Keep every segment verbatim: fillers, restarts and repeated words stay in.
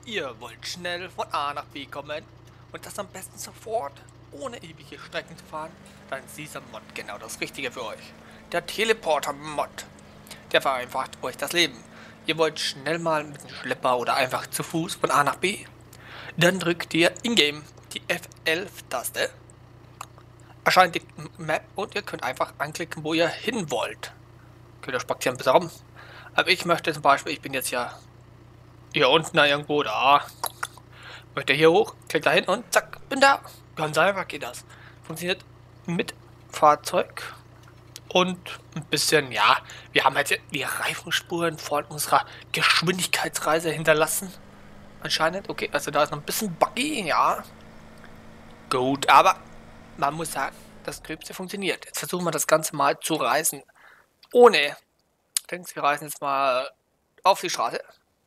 Ihr wollt schnell von A nach B kommen und das am besten sofort, ohne ewige Strecken zu fahren, dann ist dieser Mod genau das Richtige für euch. Der Teleporter-Mod. Der vereinfacht euch das Leben. Ihr wollt schnell mal mit dem Schlepper oder einfach zu Fuß von A nach B? Dann drückt ihr in-game die F elf Taste. Erscheint die Map und ihr könnt einfach anklicken, wo ihr hin wollt. Könnt ihr spazieren ein bisschen rum. Aber ich möchte zum Beispiel, ich bin jetzt ja hier unten da irgendwo da. Möchte hier hoch, klickt da hin und zack, bin da. Ganz einfach geht das. Funktioniert mit Fahrzeug und ein bisschen, ja, wir haben halt die Reifenspuren von unserer Geschwindigkeitsreise hinterlassen. Anscheinend, okay, also da ist noch ein bisschen buggy, ja. Gut, aber man muss sagen, das Gröbste funktioniert. Jetzt versuchen wir das Ganze mal zu reisen. Ohne. Ich denke, wir reisen jetzt mal auf die Straße.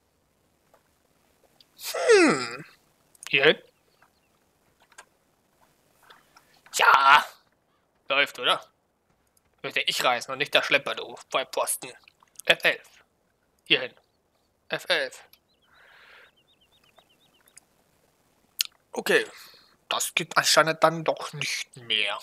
Hm. Hier hin. Ja. Läuft, oder? Möchte ich reisen und nicht der Schlepper, du, bei Posten. F elf. Hier hin. F elf. Okay. Das geht anscheinend dann doch nicht mehr.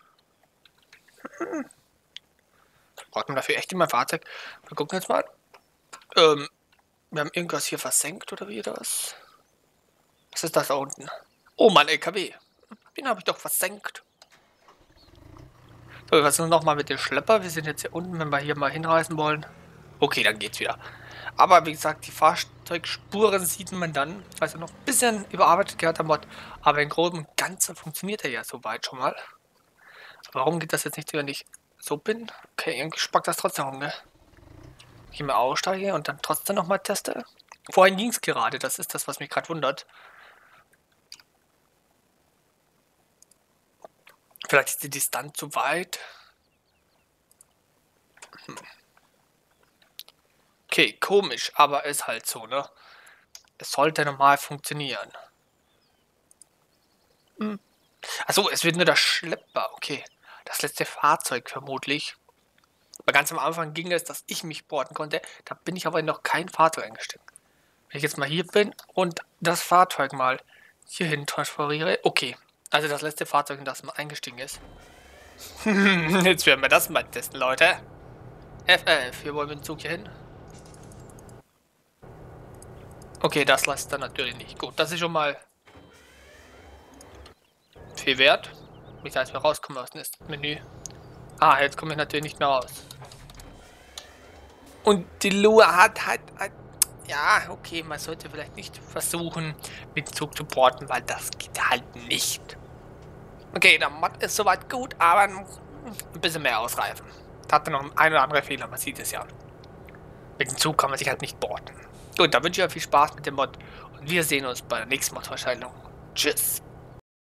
Hm. Braucht man dafür echt immer ein Fahrzeug? Wir gucken jetzt mal. Ähm, wir haben irgendwas hier versenkt, oder wie das? Was ist das da unten? Oh, mein L K W. Den habe ich doch versenkt. So, wir versuchen nochmal mit dem Schlepper. Wir sind jetzt hier unten, wenn wir hier mal hinreisen wollen. Okay, dann geht's wieder. Aber wie gesagt, die Fahrzeugspuren sieht man dann. Also noch ein bisschen überarbeitet gehört der Mod. Aber im Großen und Ganzen funktioniert er ja soweit schon mal. Warum geht das jetzt nicht, wenn ich so bin? Okay, irgendwie spackt das trotzdem rum, ne? Ich mal aussteige und dann trotzdem nochmal teste. Vorhin ging es gerade, das ist das, was mich gerade wundert. Vielleicht ist die Distanz zu weit. Hm. Okay, komisch, aber ist halt so, ne? Es sollte normal funktionieren. Hm. Achso, es wird nur der Schlepper. Okay, das letzte Fahrzeug vermutlich. Aber ganz am Anfang ging es, dass ich mich boarden konnte. Da bin ich aber noch kein Fahrzeug eingestellt. Wenn ich jetzt mal hier bin und das Fahrzeug mal hierhin transferiere. Okay, also das letzte Fahrzeug, in das man eingestiegen ist. Jetzt werden wir das mal testen, Leute. F elf, hier wollen wir den Zug hier hin. Okay, das lässt dann natürlich nicht. Gut, das ist schon mal viel wert. Wie heißt, wir rauskommen aus dem Menü. Ah, jetzt komme ich natürlich nicht mehr raus. Und die Lua hat halt, halt... Ja, okay, man sollte vielleicht nicht versuchen, mit dem Zug zu porten, weil das geht halt nicht. Okay, der Mod ist soweit gut, aber ein bisschen mehr ausreifen. Da hat er noch ein oder andere Fehler, man sieht es ja. Mit dem Zug kann man sich halt nicht porten. Gut, da wünsche ich euch viel Spaß mit dem Mod und wir sehen uns bei der nächsten Mod-Vorstellung. Tschüss.